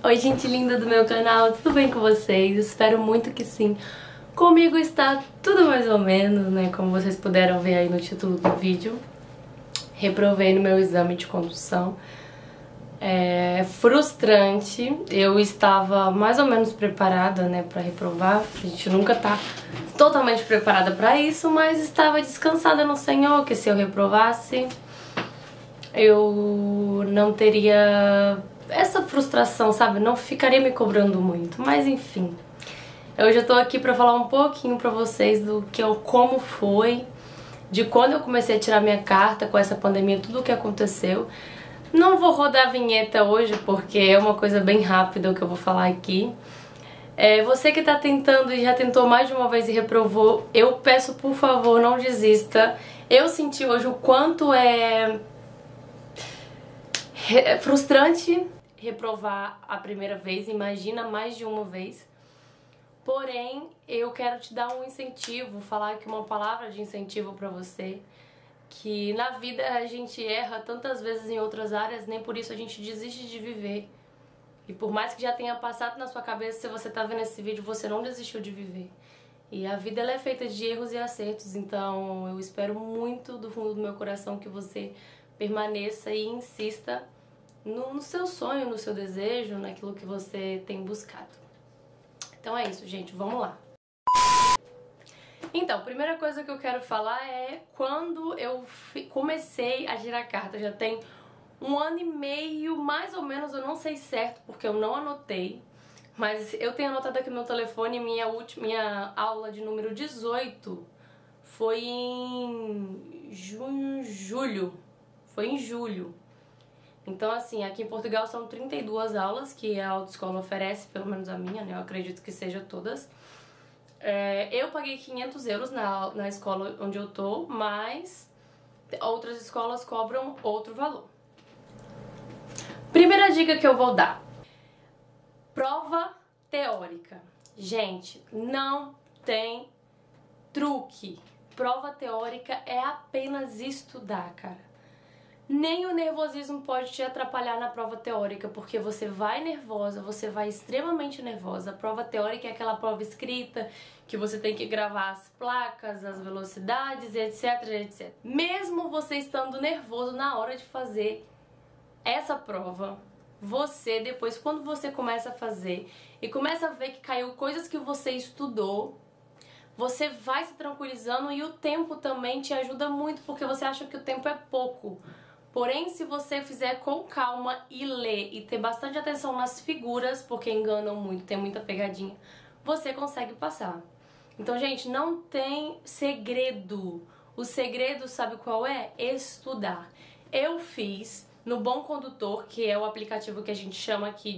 Oi, gente linda do meu canal, tudo bem com vocês? Espero muito que sim. Comigo está tudo mais ou menos, né? Como vocês puderam ver aí no título do vídeo. Reprovei no meu exame de condução. É frustrante. Eu estava mais ou menos preparada, né, pra reprovar. A gente nunca tá totalmente preparada pra isso, mas estava descansada no Senhor, que se eu reprovasse, eu não teria essa frustração, sabe? Não ficaria me cobrando muito, mas enfim. Hoje eu tô aqui pra falar um pouquinho pra vocês do que como foi, de quando eu comecei a tirar minha carta com essa pandemia, tudo o que aconteceu. Não vou rodar a vinheta hoje porque é uma coisa bem rápida o que eu vou falar aqui. Você que tá tentando e já tentou mais de uma vez e reprovou, eu peço por favor, não desista. Eu senti hoje o quanto é frustrante reprovar a primeira vez, imagina mais de uma vez. Porém, eu quero te dar um incentivo, falar aqui uma palavra de incentivo pra você, que na vida a gente erra tantas vezes em outras áreas, nem por isso a gente desiste de viver. E por mais que já tenha passado na sua cabeça, se você tá vendo esse vídeo, você não desistiu de viver. E a vida ela é feita de erros e acertos, então eu espero muito do fundo do meu coração que você permaneça e insista no seu sonho, no seu desejo, naquilo que você tem buscado. Então é isso, gente, vamos lá. Então, a primeira coisa que eu quero falar é quando eu comecei a girar carta. Já tem 1 ano e meio, mais ou menos, eu não sei certo porque eu não anotei, mas eu tenho anotado aqui no meu telefone. Minha aula de número 18 foi em julho. Foi em julho. Então, assim, aqui em Portugal são 32 aulas que a autoescola oferece, pelo menos a minha, né? Eu acredito que seja todas. Eu paguei 500 euros na escola onde eu tô, mas outras escolas cobram outro valor. Primeira dica que eu vou dar: prova teórica. Gente, não tem truque. Prova teórica é apenas estudar, cara. Nem o nervosismo pode te atrapalhar na prova teórica, porque você vai nervosa, você vai extremamente nervosa. A prova teórica é aquela prova escrita, que você tem que gravar as placas, as velocidades, etc, etc. Mesmo você estando nervoso na hora de fazer essa prova, você depois, quando você começa a fazer e começa a ver que caiu coisas que você estudou, você vai se tranquilizando e o tempo também te ajuda muito, porque você acha que o tempo é pouco. Porém, se você fizer com calma e ler e ter bastante atenção nas figuras, porque enganam muito, tem muita pegadinha, você consegue passar. Então, gente, não tem segredo. O segredo, sabe qual é? Estudar. Eu fiz no Bom Condutor, que é o aplicativo que a gente chama aqui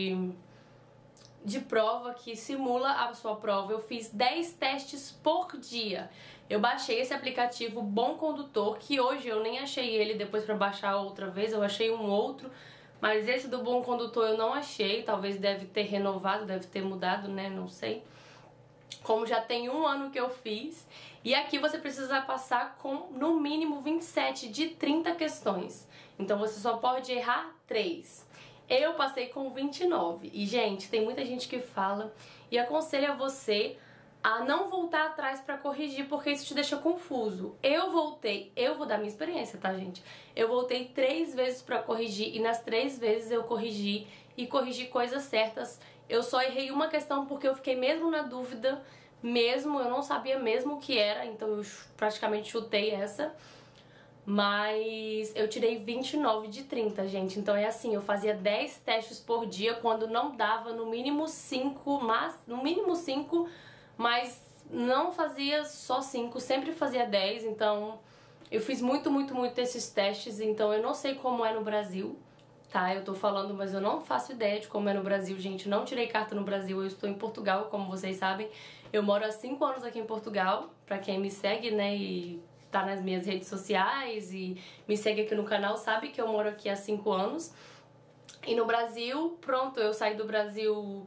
de prova, que simula a sua prova. Eu fiz 10 testes por dia. Eu baixei esse aplicativo Bom Condutor, que hoje eu nem achei ele depois pra baixar outra vez, eu achei um outro, mas esse do Bom Condutor eu não achei, talvez deve ter renovado, deve ter mudado, né, não sei. Como já tem 1 ano que eu fiz, e aqui você precisa passar com no mínimo 27 de 30 questões, então você só pode errar 3. Eu passei com 29, e gente, tem muita gente que fala e aconselha você a não voltar atrás pra corrigir, porque isso te deixa confuso. Eu vou dar minha experiência, tá, gente? Eu voltei 3 vezes pra corrigir, e nas 3 vezes eu corrigi, e corrigi coisas certas. Eu só errei uma questão porque eu fiquei mesmo na dúvida, eu não sabia mesmo o que era, então eu praticamente chutei essa. Mas eu tirei 29 de 30, gente. Então é assim, eu fazia 10 testes por dia, quando não dava no mínimo 5, mas não fazia só 5, sempre fazia 10, então eu fiz muito esses testes, então eu não sei como é no Brasil, tá? Eu tô falando, mas eu não faço ideia de como é no Brasil, gente. Não tirei carta no Brasil, eu estou em Portugal, como vocês sabem. Eu moro há 5 anos aqui em Portugal, pra quem me segue, né, e tá nas minhas redes sociais e me segue aqui no canal, sabe que eu moro aqui há 5 anos. E no Brasil, pronto, eu saí do Brasil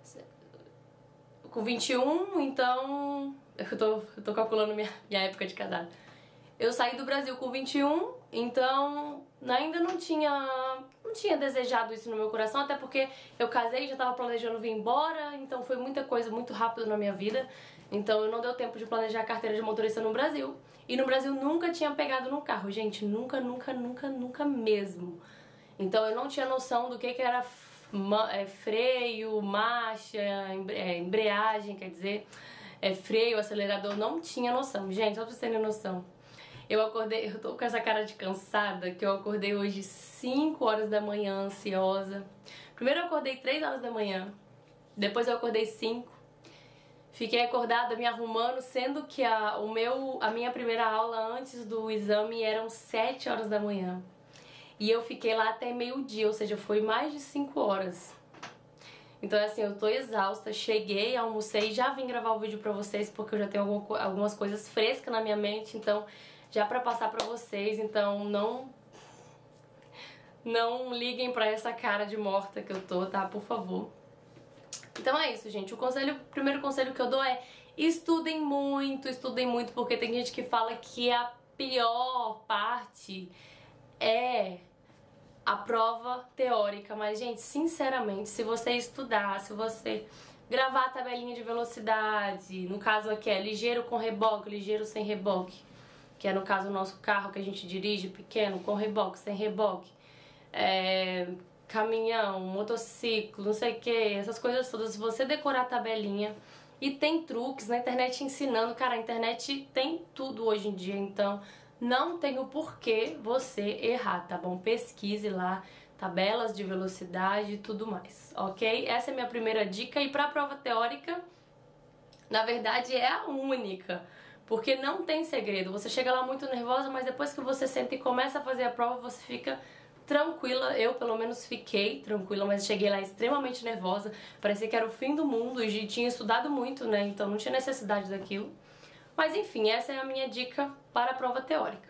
com 21, então eu tô calculando minha época de casada. Eu saí do Brasil com 21, então ainda não tinha desejado isso no meu coração, até porque eu casei, já tava planejando vir embora, então foi muita coisa muito rápido na minha vida. Então eu não deu tempo de planejar a carteira de motorista no Brasil. E no Brasil nunca tinha pegado num carro, gente, nunca mesmo. Então eu não tinha noção do que era freio, marcha, embreagem, quer dizer, freio, acelerador, não tinha noção. Gente, só pra vocês terem noção. Eu acordei, eu tô com essa cara de cansada, que eu acordei hoje 5 horas da manhã, ansiosa. Primeiro eu acordei 3 horas da manhã, depois eu acordei 5. Fiquei acordada me arrumando, sendo que a minha primeira aula antes do exame eram 7 horas da manhã. E eu fiquei lá até meio-dia, ou seja, foi mais de 5 horas. Então, assim, eu tô exausta, cheguei, almocei, já vim gravar o vídeo pra vocês, porque eu já tenho algumas coisas frescas na minha mente, então, já pra passar pra vocês, então não liguem pra essa cara de morta que eu tô, tá? Por favor. Então é isso, gente. O primeiro conselho que eu dou é estudem muito, porque tem gente que fala que a pior parte é a prova teórica, mas, gente, sinceramente, se você estudar, se você gravar a tabelinha de velocidade, no caso aqui é ligeiro com reboque, ligeiro sem reboque, que é no caso o nosso carro que a gente dirige, pequeno, com reboque, sem reboque, caminhão, motociclo, não sei o que, essas coisas todas, se você decorar a tabelinha, e tem truques na internet ensinando, cara, a internet tem tudo hoje em dia, então não tem o porquê você errar, tá bom? Pesquise lá, tabelas de velocidade e tudo mais, ok? Essa é a minha primeira dica, e pra prova teórica, na verdade é a única, porque não tem segredo, você chega lá muito nervosa, mas depois que você senta e começa a fazer a prova, você fica tranquila. Eu pelo menos fiquei tranquila, mas cheguei lá extremamente nervosa, parecia que era o fim do mundo e tinha estudado muito, né, então não tinha necessidade daquilo. Mas enfim, essa é a minha dica para a prova teórica.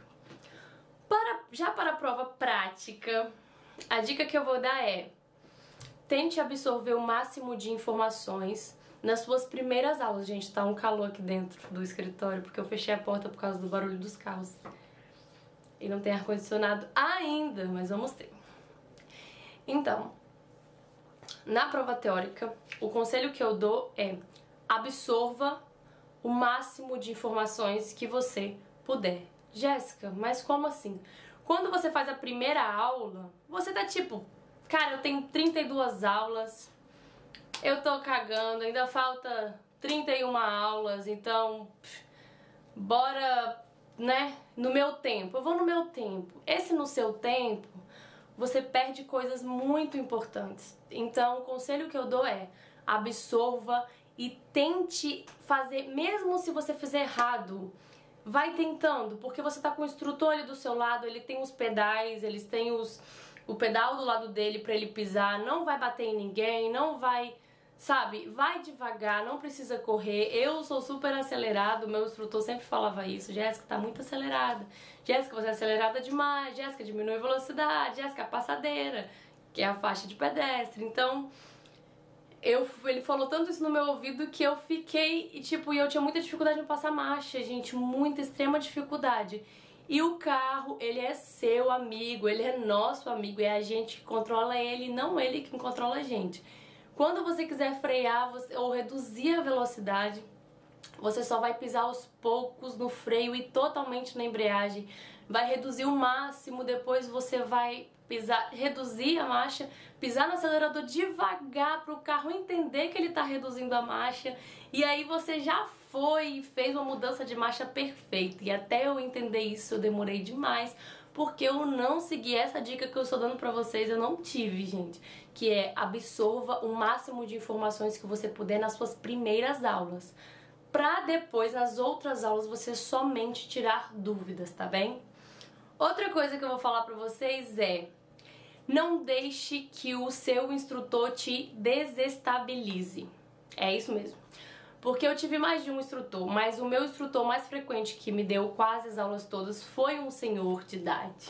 Já para a prova prática, a dica que eu vou dar é: tente absorver o máximo de informações nas suas primeiras aulas. Gente, tá um calor aqui dentro do escritório, porque eu fechei a porta por causa do barulho dos carros. E não tem ar-condicionado ainda, mas vamos ter. Então, na prova teórica, o conselho que eu dou é: absorva o máximo de informações que você puder. Jéssica, mas como assim? Quando você faz a primeira aula, você tá tipo, cara, eu tenho 32 aulas, eu tô cagando, ainda falta 31 aulas, então, bora, né, no meu tempo. Eu vou no meu tempo. Esse no seu tempo, você perde coisas muito importantes. Então, o conselho que eu dou é: absorva e tente fazer, mesmo se você fizer errado, vai tentando, porque você tá com o instrutor ali do seu lado, ele tem os pedais, eles têm o pedal do lado dele pra ele pisar, não vai bater em ninguém, não vai, sabe, vai devagar, não precisa correr. Eu sou super acelerado, meu instrutor sempre falava isso: Jéssica, tá muito acelerada, Jéssica, você é acelerada demais, Jéssica, diminui a velocidade, Jéssica, a passadeira, que é a faixa de pedestre. Então, ele falou tanto isso no meu ouvido que eu fiquei, tipo, e eu tinha muita dificuldade em passar marcha, gente, muita, extrema dificuldade. E o carro, ele é seu amigo, ele é nosso amigo, é a gente que controla ele, não ele que controla a gente. Quando você quiser frear ou reduzir a velocidade, você só vai pisar aos poucos no freio e totalmente na embreagem. Vai reduzir o máximo, depois você vai reduzir a marcha, pisar no acelerador devagar para o carro entender que ele está reduzindo a marcha, e aí você já foi e fez uma mudança de marcha perfeita. E até eu entender isso eu demorei demais, porque eu não segui essa dica que eu estou dando pra vocês, eu não tive, gente, que é: absorva o máximo de informações que você puder nas suas primeiras aulas, pra depois, nas outras aulas, você somente tirar dúvidas, tá bem? Outra coisa que eu vou falar pra vocês é: não deixe que o seu instrutor te desestabilize. É isso mesmo. Porque eu tive mais de um instrutor, mas o meu instrutor mais frequente, que me deu quase as aulas todas, foi um senhor de idade,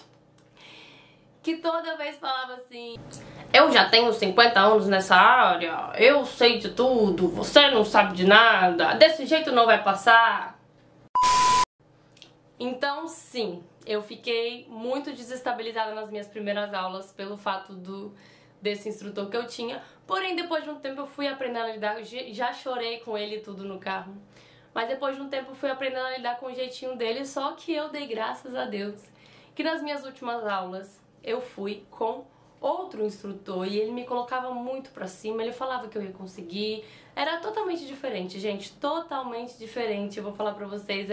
que toda vez falava assim: eu já tenho 50 anos nessa área, eu sei de tudo, você não sabe de nada, desse jeito não vai passar. Então, sim, Eu fiquei muito desestabilizada nas minhas primeiras aulas pelo fato desse instrutor que eu tinha. Porém, depois de um tempo eu fui aprendendo a lidar. Já chorei com ele tudo no carro. Mas depois de um tempo eu fui aprendendo a lidar com o jeitinho dele. Só que eu dei graças a Deus que nas minhas últimas aulas eu fui com outro instrutor e ele me colocava muito pra cima. Ele falava que eu ia conseguir. Era totalmente diferente, gente. Totalmente diferente. Eu vou falar pra vocês,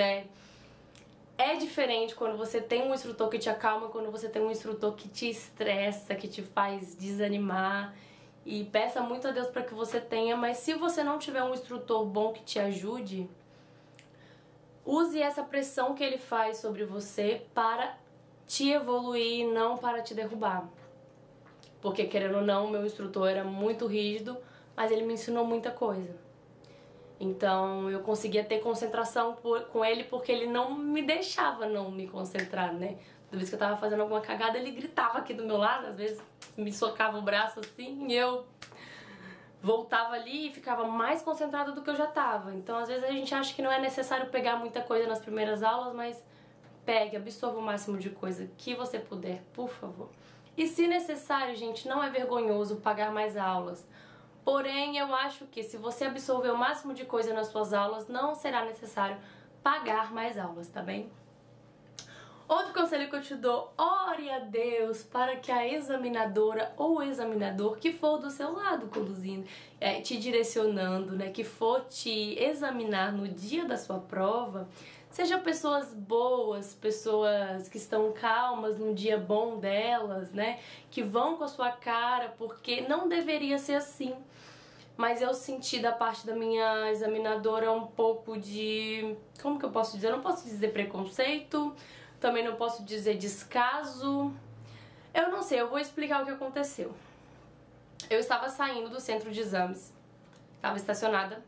é diferente quando você tem um instrutor que te acalma, quando você tem um instrutor que te estressa, que te faz desanimar. E peça muito a Deus para que você tenha, mas se você não tiver um instrutor bom que te ajude, use essa pressão que ele faz sobre você para te evoluir, não para te derrubar. Porque, querendo ou não, o meu instrutor era muito rígido, mas ele me ensinou muita coisa. Então eu conseguia ter concentração com ele porque ele não me deixava não me concentrar, né? Toda vez que eu tava fazendo alguma cagada, ele gritava aqui do meu lado, às vezes me socava o braço assim e eu voltava ali e ficava mais concentrada do que eu já tava. Então às vezes a gente acha que não é necessário pegar muita coisa nas primeiras aulas, mas pegue, absorva o máximo de coisa que você puder, por favor. E se necessário, gente, não é vergonhoso pagar mais aulas. Porém, eu acho que se você absorver o máximo de coisa nas suas aulas, não será necessário pagar mais aulas, tá bem? Outro conselho que eu te dou, ore a Deus para que a examinadora ou o examinador que for do seu lado conduzindo, te direcionando, né, que for te examinar no dia da sua prova, sejam pessoas boas, pessoas que estão calmas num dia bom delas, né, que vão com a sua cara, porque não deveria ser assim. Mas eu senti da parte da minha examinadora um pouco de... como que eu posso dizer? Eu não posso dizer preconceito, também não posso dizer descaso. Eu não sei, eu vou explicar o que aconteceu. Eu estava saindo do centro de exames, estava estacionada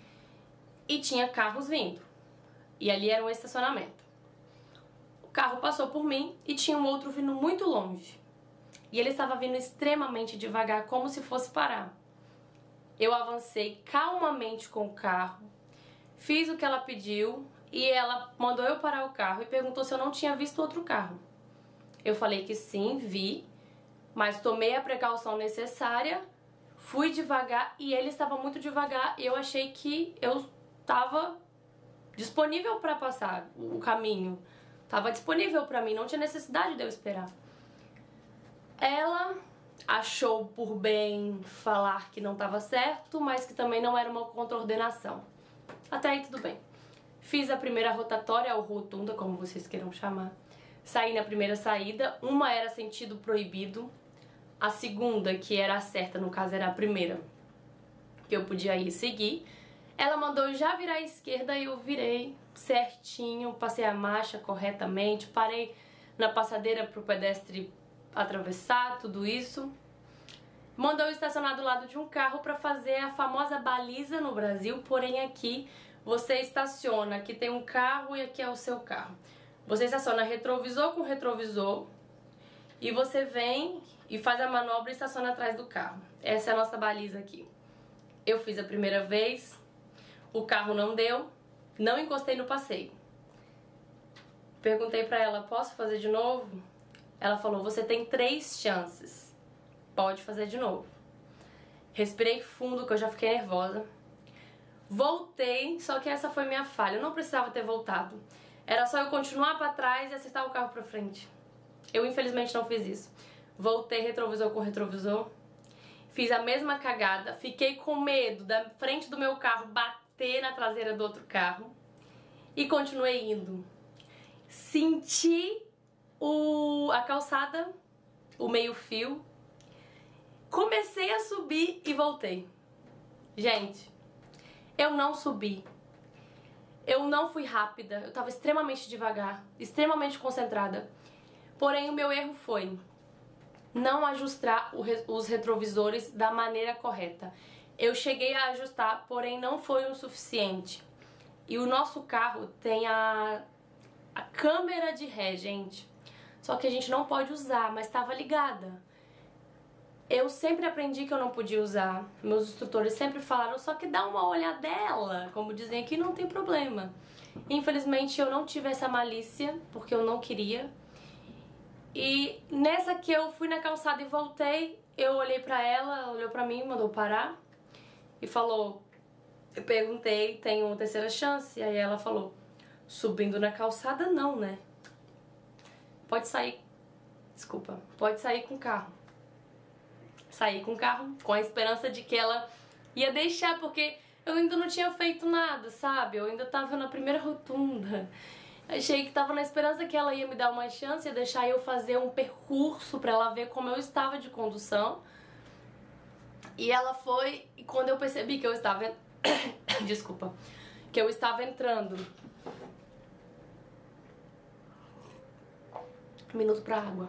e tinha carros vindo. E ali era um estacionamento. O carro passou por mim e tinha um outro vindo muito longe. E ele estava vindo extremamente devagar, como se fosse parar. Eu avancei calmamente com o carro, fiz o que ela pediu e ela mandou eu parar o carro e perguntou se eu não tinha visto outro carro. Eu falei que sim, vi, mas tomei a precaução necessária, fui devagar e ele estava muito devagar e eu achei que eu estava disponível para passar o caminho. Estava disponível para mim, não tinha necessidade de eu esperar. Ela achou por bem falar que não estava certo, mas que também não era uma contraordenação. Até aí tudo bem. Fiz a primeira rotatória, ou rotunda, como vocês queiram chamar. Saí na primeira saída, uma era sentido proibido, a segunda, que era a certa, no caso era a primeira, que eu podia ir seguir. Ela mandou eu já virar à esquerda e eu virei certinho, passei a marcha corretamente, parei na passadeira para o pedestre atravessar, tudo isso. Mandou eu estacionar do lado de um carro para fazer a famosa baliza no Brasil, porém aqui você estaciona, aqui tem um carro e aqui é o seu carro. Você estaciona retrovisor com retrovisor e você vem e faz a manobra e estaciona atrás do carro. Essa é a nossa baliza aqui. Eu fiz a primeira vez, o carro não deu, não encostei no passeio. Perguntei pra ela, posso fazer de novo? Ela falou, você tem 3 chances, pode fazer de novo. Respirei fundo, que eu já fiquei nervosa. Voltei, só que essa foi minha falha, eu não precisava ter voltado. Era só eu continuar pra trás e acertar o carro pra frente. Eu infelizmente não fiz isso. Voltei retrovisor com retrovisor, fiz a mesma cagada, fiquei com medo da frente do meu carro bater na traseira do outro carro e continuei indo. Senti a calçada, o meio-fio, comecei a subir e voltei. Gente, eu não subi. Eu não fui rápida, eu tava extremamente devagar, extremamente concentrada. Porém, o meu erro foi não ajustar os retrovisores da maneira correta. Eu cheguei a ajustar, porém não foi o suficiente. E o nosso carro tem a câmera de ré, gente. Só que a gente não pode usar, mas estava ligada. Eu sempre aprendi que eu não podia usar. Meus instrutores sempre falaram, só que dá uma olhadela. Como dizem aqui, não tem problema. Infelizmente eu não tive essa malícia, porque eu não queria. E nessa que eu fui na calçada e voltei, eu olhei pra ela olhou pra mim, mandou parar e falou... Eu perguntei, tem uma terceira chance? E aí ela falou, subindo na calçada não, né? Pode sair... Desculpa, pode sair com o carro. Saí com o carro com a esperança de que ela ia deixar, porque eu ainda não tinha feito nada, sabe? Eu ainda tava na primeira rotunda. Achei que tava na esperança que ela ia me dar uma chance, ia deixar eu fazer um percurso pra ela ver como eu estava de condução. E ela foi, e quando eu percebi que eu estava... Desculpa. Que eu estava entrando... Um minuto pra água.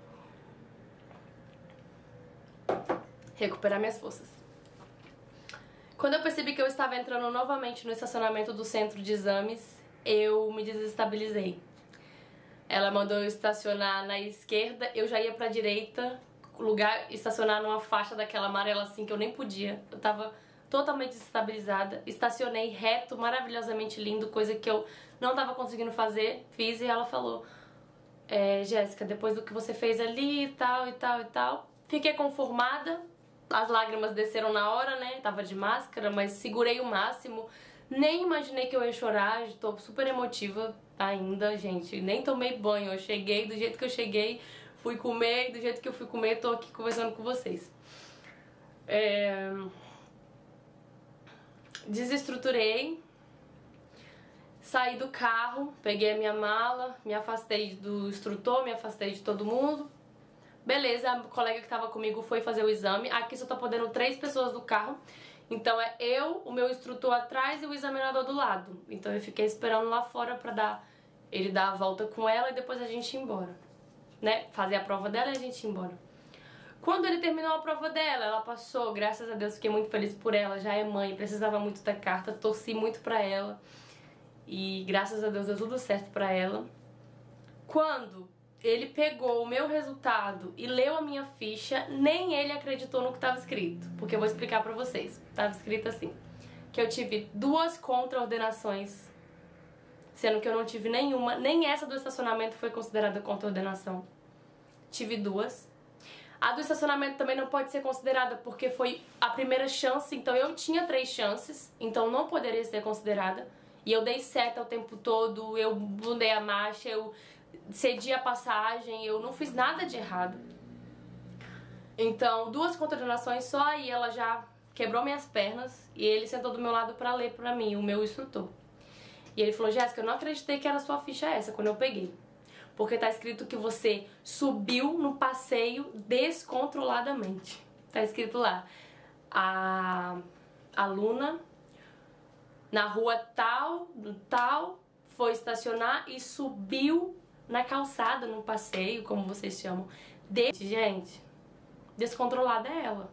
Recuperar minhas forças. Quando eu percebi que eu estava entrando novamente no estacionamento do centro de exames, eu me desestabilizei. Ela mandou eu estacionar na esquerda, eu já ia pra direita, estacionar numa faixa daquela amarela assim que eu nem podia. Eu tava totalmente desestabilizada. Estacionei reto, maravilhosamente lindo, coisa que eu não tava conseguindo fazer. Fiz e ela falou, Jéssica, depois do que você fez ali e tal, e tal, e tal. Fiquei conformada. As lágrimas desceram na hora, né? Tava de máscara, mas segurei o máximo. Nem imaginei que eu ia chorar, tô super emotiva ainda, gente. Nem tomei banho, eu cheguei do jeito que eu cheguei, fui comer, do jeito que eu fui comer, tô aqui conversando com vocês. Desestruturei, saí do carro, peguei a minha mala, me afastei do instrutor, me afastei de todo mundo. Beleza, a colega que tava comigo foi fazer o exame. Aqui só tá podendo 3 pessoas do carro. Então é eu, o meu instrutor atrás e o examinador do lado. Então eu fiquei esperando lá fora pra ele dar a volta com ela e depois a gente ir embora, né? Fazer a prova dela e a gente ir embora. Quando ele terminou a prova dela, ela passou, graças a Deus, fiquei muito feliz por ela. Já é mãe, precisava muito da carta, torci muito pra ela. E graças a Deus deu tudo certo pra ela. Quando ele pegou o meu resultado e leu a minha ficha, nem ele acreditou no que estava escrito. Porque eu vou explicar pra vocês. Tava escrito assim, que eu tive 2 contraordenações, sendo que eu não tive nenhuma. Nem essa do estacionamento foi considerada contraordenação. Tive 2. A do estacionamento também não pode ser considerada porque foi a primeira chance, então eu tinha 3 chances, então não poderia ser considerada. E eu dei seta o tempo todo, eu mudei a marcha, eu cedi a passagem, eu não fiz nada de errado. Então, 2 contraordenações só, aí ela já quebrou minhas pernas e ele sentou do meu lado pra ler pra mim, o meu instrutor. E ele falou, Jéssica, eu não acreditei que era sua ficha essa quando eu peguei. Porque tá escrito que você subiu no passeio descontroladamente. Tá escrito lá, a aluna na rua tal, foi estacionar e subiu na calçada, no passeio, como vocês chamam. Gente, descontrolada é ela.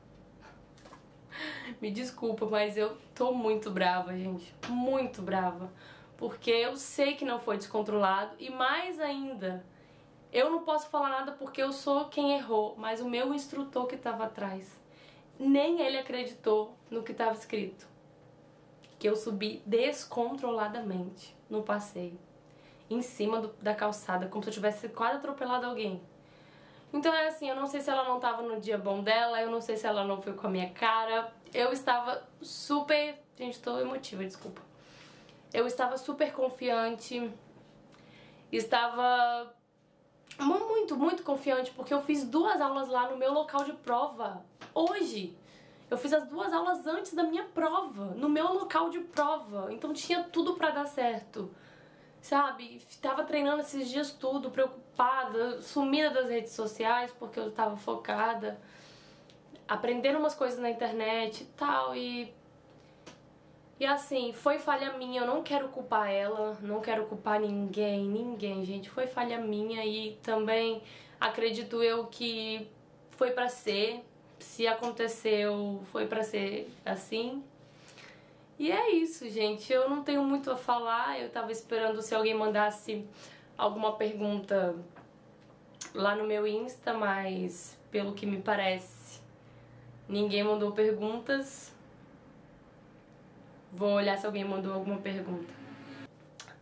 Me desculpa, mas eu tô muito brava, gente. Muito brava. Porque eu sei que não foi descontrolado. E mais ainda, eu não posso falar nada porque eu sou quem errou. Mas o meu instrutor que tava atrás, nem ele acreditou no que tava escrito. Que eu subi descontroladamente no passeio, em cima da calçada, como se eu tivesse quase atropelado alguém. Então é assim, eu não sei se ela não tava no dia bom dela, eu não sei se ela não foi com a minha cara. Eu estava super... Gente, tô emotiva, desculpa. Eu estava super confiante, estava muito confiante, porque eu fiz 2 aulas lá no meu local de prova, hoje. Eu fiz as 2 aulas antes da minha prova, no meu local de prova. Então tinha tudo pra dar certo, sabe? Tava treinando esses dias tudo, preocupada, sumida das redes sociais, porque eu tava focada, aprendendo umas coisas na internet e tal, e assim, foi falha minha, eu não quero culpar ela, não quero culpar ninguém, gente. Foi falha minha e também acredito eu que foi pra ser. Se aconteceu, foi pra ser assim. E é isso, gente. Eu não tenho muito a falar. Eu tava esperando se alguém mandasse alguma pergunta lá no meu Insta, mas pelo que me parece, ninguém mandou perguntas. Vou olhar se alguém mandou alguma pergunta.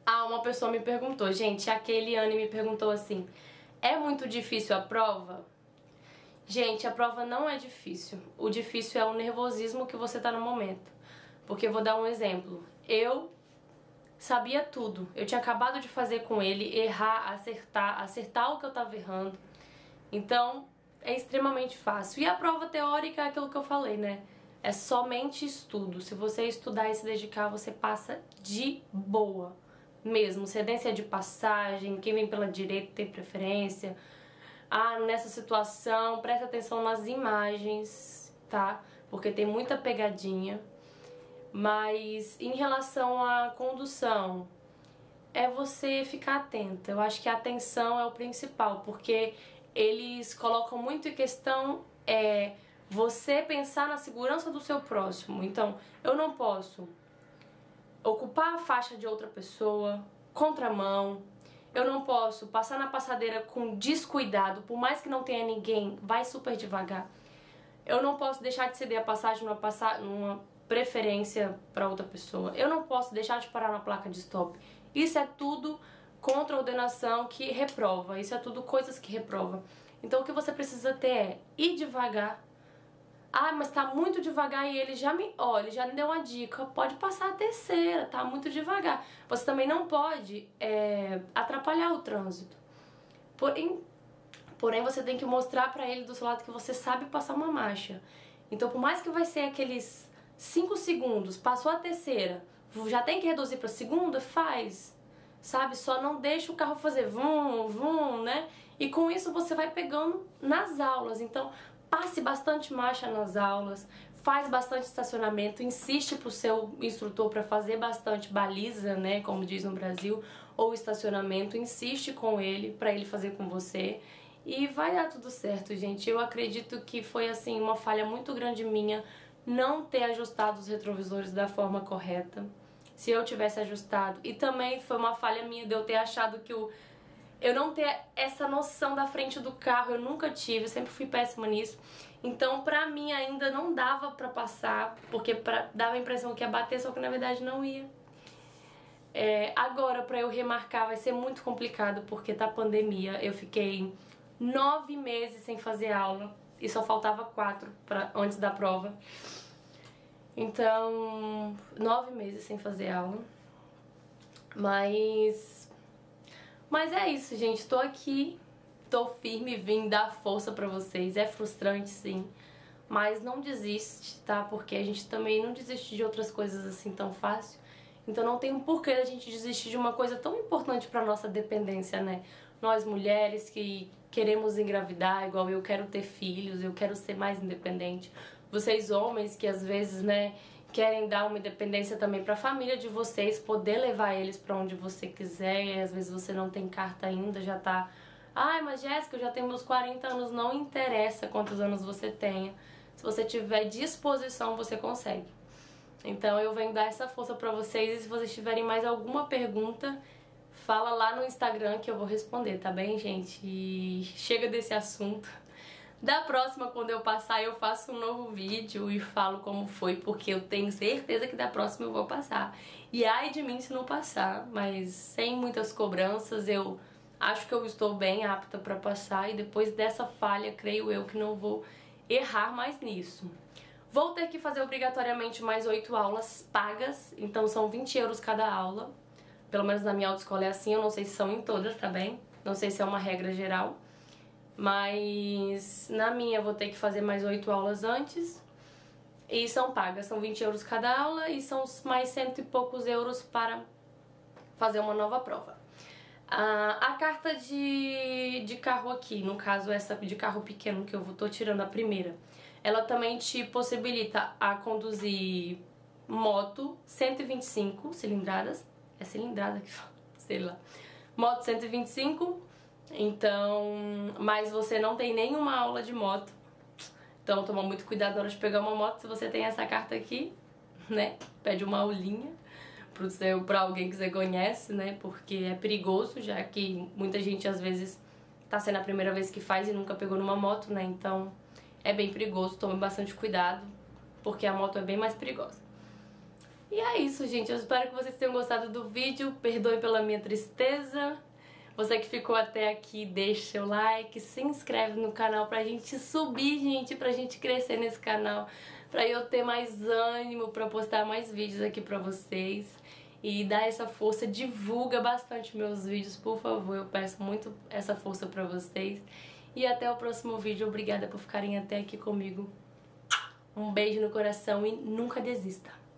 Ah, uma pessoa me perguntou, gente, a Keiliane me perguntou assim, é muito difícil a prova? Gente, a prova não é difícil. O difícil é o nervosismo que você tá no momento. Porque eu vou dar um exemplo. Eu sabia tudo. Eu tinha acabado de fazer com ele, errar, acertar o que eu tava errando. Então, é extremamente fácil. E a prova teórica é aquilo que eu falei, né? É somente estudo. Se você estudar e se dedicar, você passa de boa mesmo. Cedência de passagem, quem vem pela direita tem preferência. Ah, nessa situação, presta atenção nas imagens, tá? Porque tem muita pegadinha. Mas em relação à condução, é você ficar atenta. Eu acho que a atenção é o principal, porque eles colocam muito em questão você pensar na segurança do seu próximo. Então, eu não posso ocupar a faixa de outra pessoa, contramão. Eu não posso passar na passadeira com descuidado, por mais que não tenha ninguém, vai super devagar. Eu não posso deixar de ceder a passagem numa preferência para outra pessoa. Eu não posso deixar de parar na placa de stop. Isso é tudo contra-ordenação que reprova. Isso é tudo coisas que reprova. Então o que você precisa ter é ir devagar. Ah, mas tá muito devagar e ele já me deu uma dica. Pode passar a terceira, tá muito devagar. Você também não pode atrapalhar o trânsito. Porém, você tem que mostrar pra ele do seu lado que você sabe passar uma marcha. Então, por mais que vai ser aqueles 5 segundos, passou a terceira, já tem que reduzir pra segunda, faz. Sabe? Só não deixa o carro fazer vum, vum, né? E com isso você vai pegando nas aulas. Então, passe bastante marcha nas aulas, faz bastante estacionamento, insiste pro seu instrutor para fazer bastante baliza, né, como diz no Brasil, ou estacionamento, insiste com ele para ele fazer com você e vai dar tudo certo, gente. Eu acredito que foi assim uma falha muito grande minha não ter ajustado os retrovisores da forma correta. Se eu tivesse ajustado, e também foi uma falha minha de eu ter achado que eu não ter essa noção da frente do carro, eu nunca tive, eu sempre fui péssima nisso. Então, pra mim, ainda não dava pra passar, porque dava a impressão que ia bater, só que na verdade não ia. Agora, pra eu remarcar, vai ser muito complicado, porque tá pandemia. Eu fiquei 9 meses sem fazer aula, e só faltava 4 antes da prova. Então, 9 meses sem fazer aula. Mas é isso, gente. Tô aqui, tô firme, vim dar força pra vocês. É frustrante, sim, mas não desiste, tá? Porque a gente também não desiste de outras coisas assim tão fácil. Então não tem um porquê da gente desistir de uma coisa tão importante pra nossa dependência, né? Nós mulheres que queremos engravidar, igual eu quero ter filhos, eu quero ser mais independente. Vocês homens que às vezes, né, querem dar uma independência também pra família de vocês, poder levar eles pra onde você quiser, e às vezes você não tem carta ainda, já tá... Ai, mas Jéssica, eu já tenho meus 40 anos, não interessa quantos anos você tenha. Se você tiver disposição, você consegue. Então eu venho dar essa força pra vocês, e se vocês tiverem mais alguma pergunta, fala lá no Instagram que eu vou responder, tá bem, gente? E chega desse assunto. Da próxima, quando eu passar, eu faço um novo vídeo e falo como foi, porque eu tenho certeza que da próxima eu vou passar. E ai de mim se não passar, mas sem muitas cobranças, eu acho que eu estou bem apta para passar, e depois dessa falha, creio eu que não vou errar mais nisso. Vou ter que fazer obrigatoriamente mais 8 aulas pagas, então são 20 euros cada aula. Pelo menos na minha autoescola é assim, eu não sei se são em todas, tá bem? Não sei se é uma regra geral. Mas na minha eu vou ter que fazer mais 8 aulas antes. E são pagas, são 20 euros cada aula e são mais 100 e poucos euros para fazer uma nova prova. A carta de carro aqui, no caso essa de carro pequeno que eu tô tirando a primeira, ela também te possibilita a conduzir moto 125 cilindradas. É cilindrada que fala, sei lá. Moto 125. Então, mas você não tem nenhuma aula de moto. Então toma muito cuidado na hora de pegar uma moto. Se você tem essa carta aqui, né, pede uma aulinha pra alguém que você conhece, né, porque é perigoso, já que muita gente às vezes tá sendo a primeira vez que faz e nunca pegou numa moto, né, então é bem perigoso. Tome bastante cuidado, porque a moto é bem mais perigosa. E é isso, gente. Eu espero que vocês tenham gostado do vídeo. Perdoe pela minha tristeza. Você que ficou até aqui, deixa seu like, se inscreve no canal pra gente subir, gente, pra gente crescer nesse canal, pra eu ter mais ânimo pra postar mais vídeos aqui pra vocês. E dá essa força, divulga bastante meus vídeos, por favor. Eu peço muito essa força pra vocês. E até o próximo vídeo. Obrigada por ficarem até aqui comigo. Um beijo no coração e nunca desista.